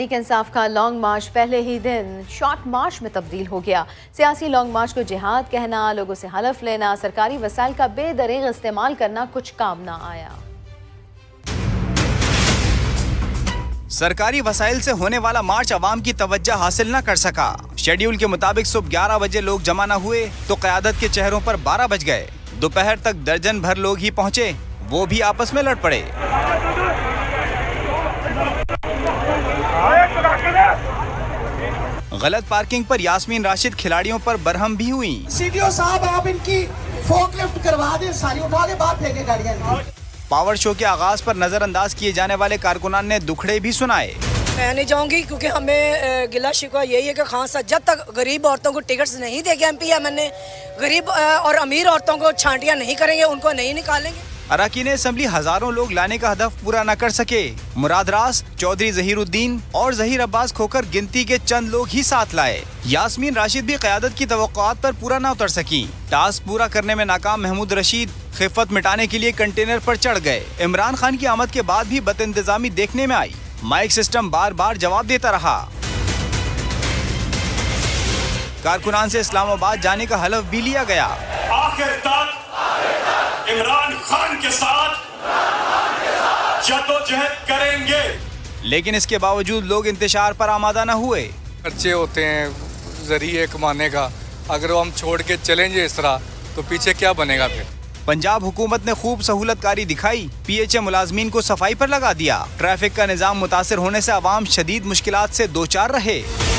तहरीक इंसाफ का लॉन्ग मार्च पहले ही दिन शॉर्ट मार्च में तब्दील हो गया। सियासी लॉन्ग मार्च को जिहाद कहना, लोगों से हलफ लेना, सरकारी वसाइल का बेदरीग इस्तेमाल करना कुछ काम ना आया। सरकारी वसाइल से होने वाला मार्च अवाम की तवज्जो हासिल न कर सका। शेड्यूल के मुताबिक सुबह 11 बजे लोग जमा न हुए तो क़यादत के चेहरों पर 12 बज गए। दोपहर तक दर्जन भर लोग ही पहुंचे, वो भी आपस में लड़ पड़े। गलत पार्किंग पर यास्मीन राशिद खिलाड़ियों पर बरहम भी हुई। सीडीओ साहब आप इनकी फोकलिफ्ट करवा दें, सारी उठा के बाहर फेंके गाड़ियां। पावर शो के आगाज पर नजरअंदाज किए जाने वाले कारकुनान ने दुखड़े भी सुनाए। मैं नहीं जाऊंगी क्योंकि हमें गिला शिकवा यही है कि खान साहब जब तक गरीब औरतों को टिकट्स नहीं देंगे MPM ने, गरीब और अमीर औरतों को छांटियां नहीं करेंगे, उनको नहीं निकालेंगे। अरकान असेंबली हजारों लोग लाने का हदफ पूरा न कर सके। मुराद रास, चौधरी जहीरुद्दीन और जहीर अब्बास खोकर गिनती के चंद लोग ही साथ लाए। यास्मीन राशिद भी क़यादत की तवक्कुआत पर पूरा न उतर सकी। टास्क पूरा करने में नाकाम महमूद रशीद खिफत मिटाने के लिए कंटेनर पर चढ़ गए। इमरान खान की आमद के बाद भी बदइंतजामी देखने में आई। माइक सिस्टम बार बार जवाब देता रहा। कारकुनान से इस्लामाबाद जाने का हलफ भी लिया गया। आखिर तक इमरान खान के साथ जद्दोजहद करेंगे। लेकिन इसके बावजूद लोग इंतशार पर आमादा न हुए। खर्चे होते हैं जरिए कमाने का, अगर वो हम छोड़ के चलेंगे इस तरह तो पीछे क्या बनेगा फिर। पंजाब हुकूमत ने खूब सहूलतकारी दिखाई। PHA मुलाजमीन को सफाई पर लगा दिया। ट्रैफिक का निजाम मुतासिर होने से आवाम शदीद मुश्किलात से दो चार रहे।